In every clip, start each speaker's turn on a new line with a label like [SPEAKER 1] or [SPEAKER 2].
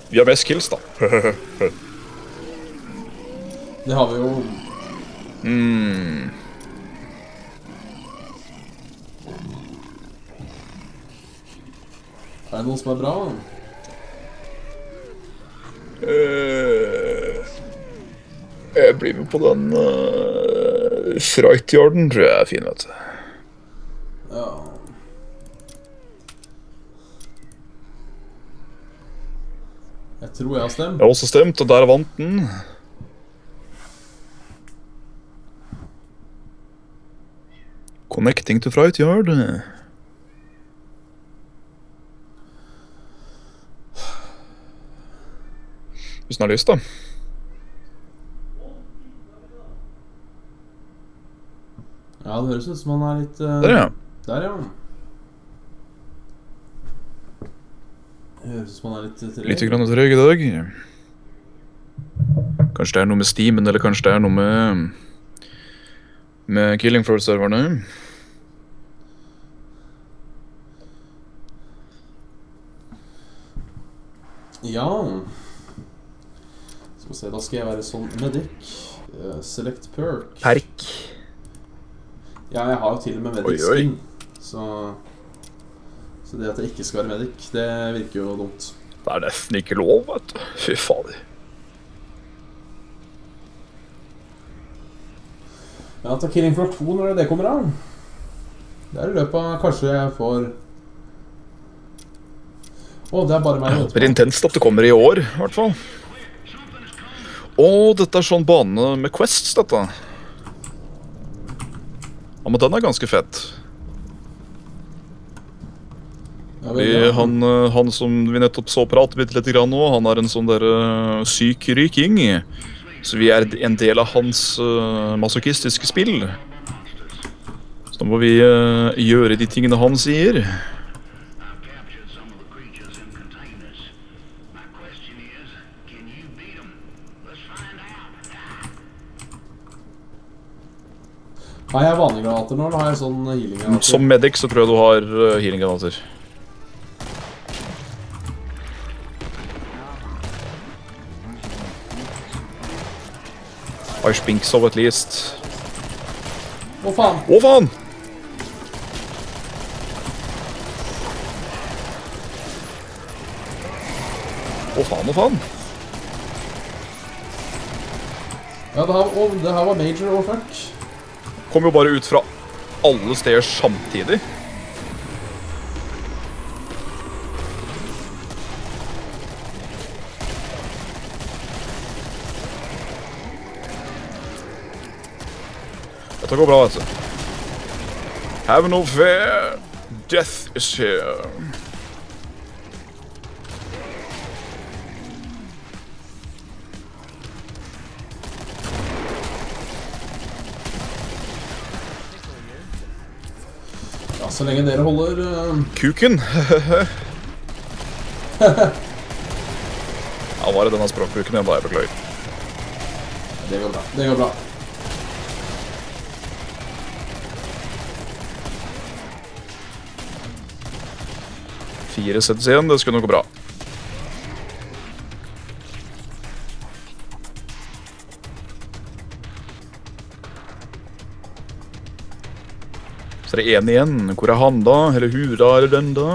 [SPEAKER 1] Vi har mest kills, da.
[SPEAKER 2] Det har vi jo. Er det noen som er bra?
[SPEAKER 1] Jeg blir med på den Frightyarden, tror jeg er fin, vet du.
[SPEAKER 2] Ja. Jeg tror jeg har stemt.
[SPEAKER 1] Jeg har også stemt, og der vant den. Connecting to Frightyard. Hvis den har lyst, da.
[SPEAKER 2] Ja, det høres ut som han er litt...
[SPEAKER 1] Der, ja.
[SPEAKER 2] Der, ja. Det høres ut som han er litt treg.
[SPEAKER 1] Litt grann trøg i dag. Kanskje det er noe med Steamen, eller kanskje det er noe med Killing Floor-serverne.
[SPEAKER 2] Ja. Skal vi se, da skal jeg være sånn medic. Select perk.
[SPEAKER 1] Perk.
[SPEAKER 2] Ja, jeg har jo til og med medic skin. Så det at jeg ikke skal være medic, det virker jo dumt.
[SPEAKER 1] Det er nesten ikke lov, vet du. Fy fader.
[SPEAKER 2] Ja, til Killing Floor 2 når det kommer av. Det er i løpet av kanskje jeg får... Åh, det er bare meg.
[SPEAKER 1] Det er intenst at det kommer i år, i hvert fall. Åh, dette er sånn bane med quests, dette. Ja, men den er ganske fett. Han som vi nettopp så prate litt grann nå, han er en sånn der syk ryking. Så vi er en del av hans masochistiske spill. Så da må vi gjøre de tingene han sier.
[SPEAKER 2] Har jeg vanlige granater nå, eller har jeg sånn healing-granater?
[SPEAKER 1] Som medic så tror jeg du har healing-granater. I think so at least.
[SPEAKER 2] Å faen!
[SPEAKER 1] Å faen! Å faen, å faen!
[SPEAKER 2] Ja, det her var major og fuck.
[SPEAKER 1] Kom jo bare ut fra alle steder samtidig. Dette går bra, vet du. Have no fear. Death is here.
[SPEAKER 2] Ja, så lenge dere holder...
[SPEAKER 1] Kuken. Ja, var det denne språkbruken igjen da, jeg beklager.
[SPEAKER 2] Det går bra, det går bra.
[SPEAKER 1] Fire settes igjen, det skulle nok gå bra. Så det er en igjen. Hvor er han da? Eller hun da, eller den da?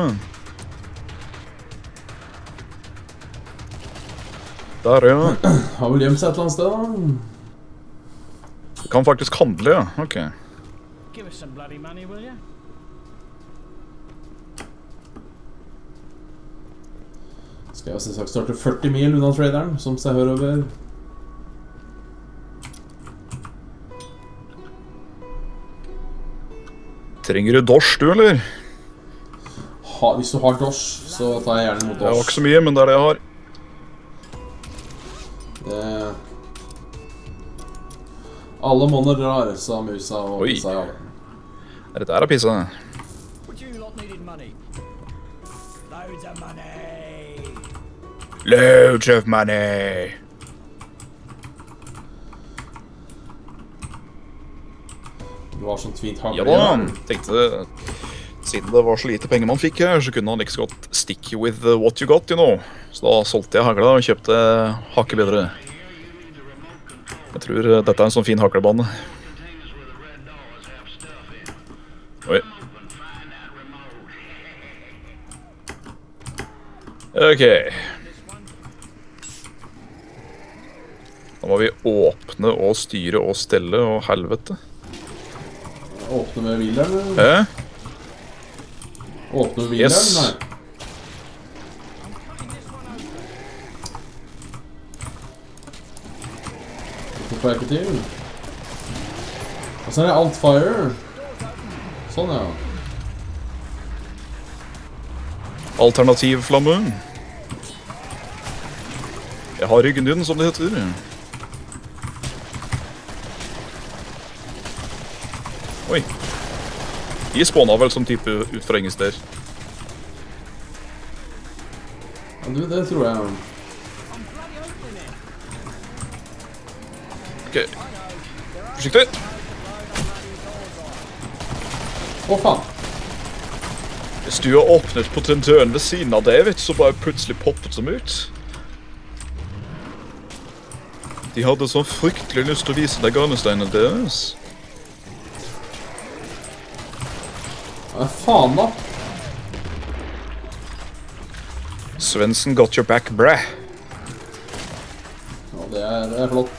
[SPEAKER 1] Der, ja.
[SPEAKER 2] Har vel gjemt seg et eller annet sted, da.
[SPEAKER 1] Du kan faktisk handle, ja. Ok.
[SPEAKER 3] Give us some bloody money, will you?
[SPEAKER 2] Skal jeg selvsagt starte 40 mil unna traderen, som seg hører over.
[SPEAKER 1] Trenger du dosh, du, eller?
[SPEAKER 2] Hvis du har dosh, så tar jeg gjerne mot
[SPEAKER 1] Det var
[SPEAKER 2] dosh.
[SPEAKER 1] ikke så mye, men det er det jeg har.
[SPEAKER 2] Alle monner drar, sa musa og
[SPEAKER 1] Oi.
[SPEAKER 2] sa ja.
[SPEAKER 1] Er dette her å pisse?
[SPEAKER 3] Would you lot needed money? Loads of money!
[SPEAKER 1] Loads of money!
[SPEAKER 2] Du har sånn fint hagle.
[SPEAKER 1] Ja da, tenkte siden det var så lite penger man fikk her, så kunne han like så godt stick with what you got, you know. Så da solgte jeg hagla og kjøpte hakket bedre. Jeg tror dette er en sånn fin haklebane. Oi. Ok. Da må vi åpne og styre og stelle og helvete.
[SPEAKER 2] Åpne med hvileren?
[SPEAKER 1] Hæ?
[SPEAKER 2] Åpne med hvileren?
[SPEAKER 1] Yes.
[SPEAKER 2] Nei. Det får jeg ikke til. Og så er det alt fire. Sånn, ja.
[SPEAKER 1] Alternativ flamme. Jeg har ryggen din, som det heter. Oi. De spåna vel som type ut fra ingen steder.
[SPEAKER 2] Ja, du, det tror jeg.
[SPEAKER 1] Ok. Forsiktig.
[SPEAKER 2] Å, faen.
[SPEAKER 1] Hvis du har åpnet på den døren ved siden av David, så bare plutselig poppet som ut. De hadde så fryktelig lyst til å vise deg garnesteinene deres.
[SPEAKER 2] Ja, faen da.
[SPEAKER 1] Svensson got your back, brah.
[SPEAKER 2] Ja, det er flott.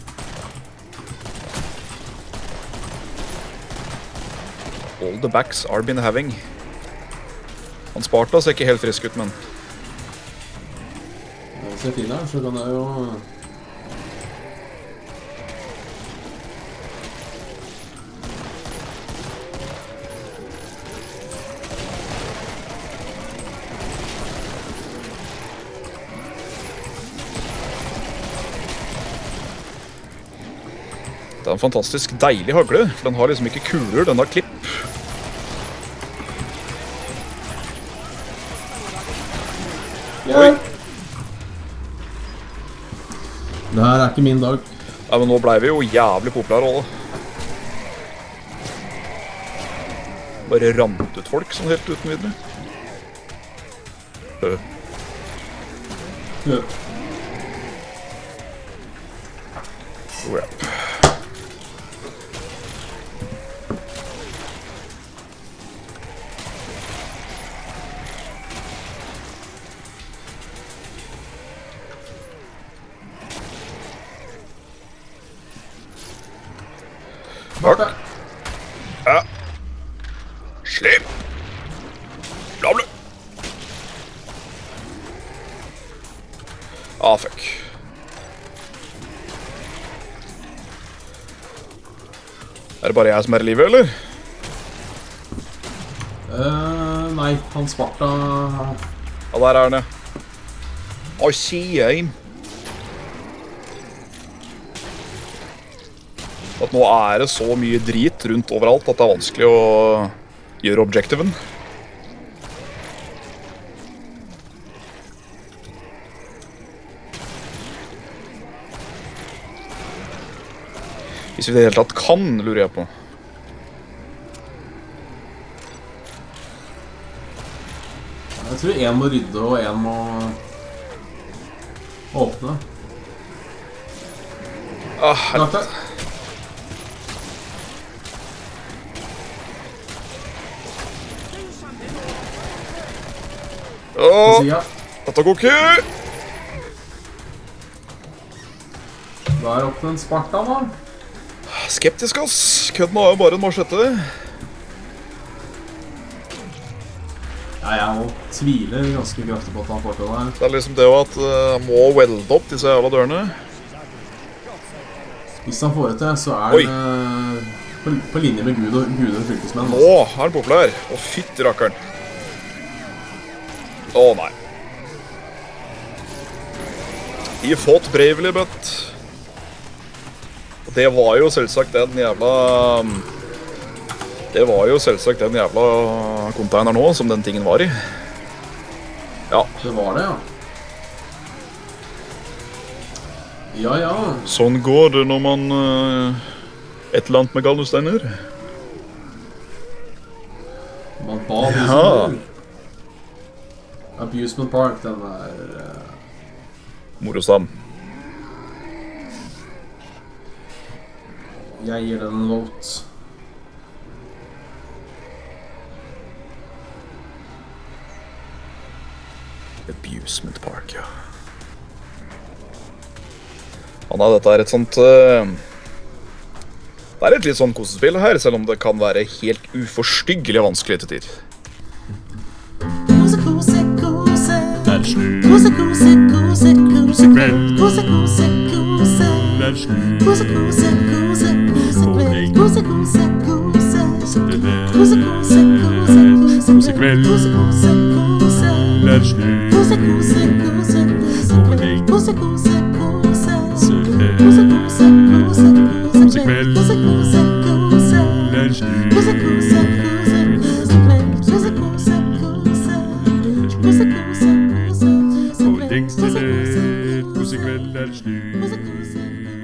[SPEAKER 1] All the backs are been having. Han Sparta ser ikke helt frisk ut, men...
[SPEAKER 2] Hvis jeg finner den, så kan jeg jo...
[SPEAKER 1] Det er en fantastisk deilig hagle, for den har liksom ikke kuler, den har klipp.
[SPEAKER 2] Ja.
[SPEAKER 1] Oi.
[SPEAKER 2] Det her er ikke min dag.
[SPEAKER 1] Ja, men nå ble vi jo jævlig populære også. Bare rammet ut folk sånn helt uten videre.
[SPEAKER 2] Ja.
[SPEAKER 1] Rap.
[SPEAKER 2] Bak.
[SPEAKER 1] Ja. Slipp! Lavle! Ah, fuck. Er det bare jeg som er i livet, eller?
[SPEAKER 2] Nei, han Sparta...
[SPEAKER 1] Ja, der er han, ja. I see him. At nå er det så mye drit rundt overalt at det er vanskelig å gjøre objektiven. Hvis vi i det hele tatt kan, lurer jeg på.
[SPEAKER 2] Jeg tror en må rydde og en må åpne.
[SPEAKER 1] Ah, helvete. Åh, dette går ikke!
[SPEAKER 2] Da er opp til en Sparta, da.
[SPEAKER 1] Skeptisk, ass. Kødden har jo bare en marsjette.
[SPEAKER 2] Ja, jeg tviler ganske kraftig på at han får til det her.
[SPEAKER 1] Det er liksom det at han må welde opp disse jævla dørene.
[SPEAKER 2] Hvis han får det til, så er det på linje med Gud og fylkesmenn.
[SPEAKER 1] Nå er han populær. Å, fytti rakkeren. Å, nei. He fought bravely, but... Og det var jo selvsagt den jævla... Det var jo selvsagt den jævla container nå, som den tingen var i. Ja.
[SPEAKER 2] Det var det, ja. Ja, ja.
[SPEAKER 1] Sånn går det når man... et eller annet med galnesteiner.
[SPEAKER 2] Man bader i
[SPEAKER 1] Ja.
[SPEAKER 2] sommer. Abusement Park, den er...
[SPEAKER 1] Morosam.
[SPEAKER 2] Jeg gir den en vote.
[SPEAKER 1] Abusement Park, ja. Anna, dette er et sånt... Det er et litt sånn kosespill her, selv om det kan være helt uforstyggelig vanskelig til tid.
[SPEAKER 4] Kose, kose, kose.
[SPEAKER 5] Det er slutt.
[SPEAKER 4] Kose, kose, kose, kose.
[SPEAKER 5] Kveld.
[SPEAKER 4] Kose, kose, kose.
[SPEAKER 5] Det er slutt.
[SPEAKER 4] Kose, kose, kose, kose.
[SPEAKER 5] Goding.
[SPEAKER 4] Kose, kose, kose.
[SPEAKER 5] Det er
[SPEAKER 4] Kose, kose, kose, kose.
[SPEAKER 5] Kosekveld.
[SPEAKER 4] Kose, kose, kose.
[SPEAKER 5] Det er slutt.
[SPEAKER 4] Kose, kose, kose, kose.
[SPEAKER 5] Goding.
[SPEAKER 4] Kose, kose, kose.
[SPEAKER 5] Så det
[SPEAKER 4] Kose, kose, kose, kose.
[SPEAKER 5] Kosekveld.
[SPEAKER 4] Kose, kose, kose.
[SPEAKER 5] Det er slutt.
[SPEAKER 4] Kose, kose, kose, kose. Kose, kose, kose. Kose, kose, kose.
[SPEAKER 5] Goding til det. Kosekveld er slutt.
[SPEAKER 4] Kose, kose, kose.